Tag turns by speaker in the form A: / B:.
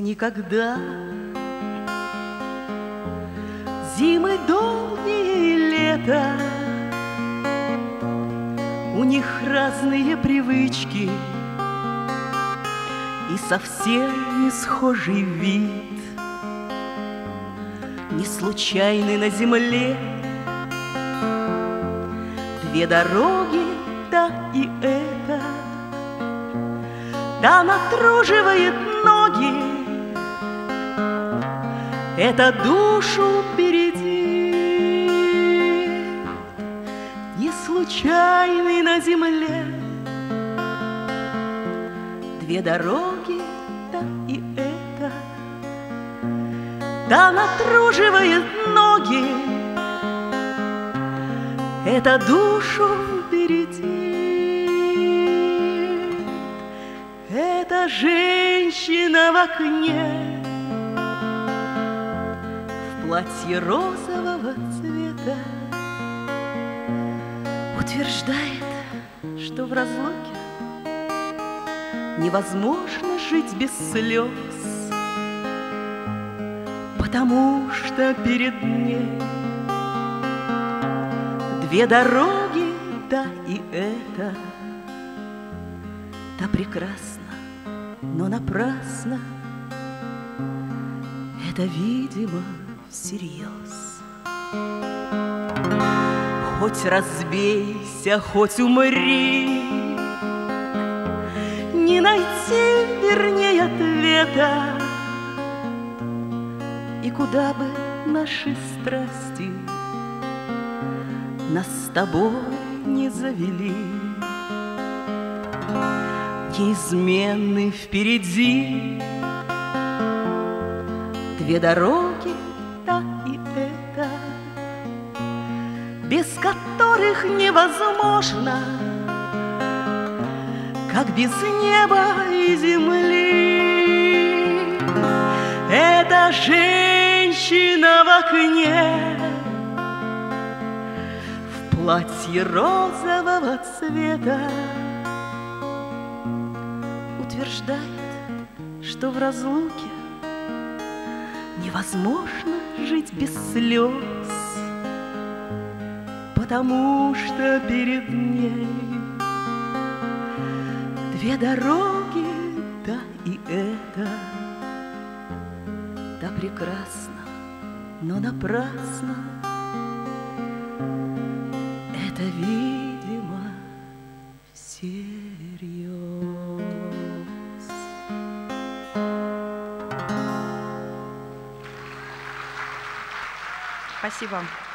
A: никогда. Зимы долгие, лета, у них разные привычки и совсем не схожий вид. Не случайны на земле две дороги, та и эта. Да натруживает ноги, это душу бередит. Не случайны на земле две дороги, та и эта. Да натруживает ноги, это душу бередит. Это женщина в окне в платье розового цвета утверждает, что в разлуке невозможно жить без слез, потому что перед ней две дороги, та и эта. Та прекрасна, но напрасно, это, видимо, всерьез. Хоть разбейся, хоть умри, не найти, вернее, ответа. И куда бы наши страсти нас с тобой не завели, неизменны впереди две дороги, та и эта, без которых невозможно, как без неба и земли. Это женщина в окне в платье розового цвета утверждает, что в разлуке невозможно жить без слез, потому что перед ней две дороги, та и эта. Та прекрасна, но напрасно, это, видимо, всерьез.
B: Спасибо.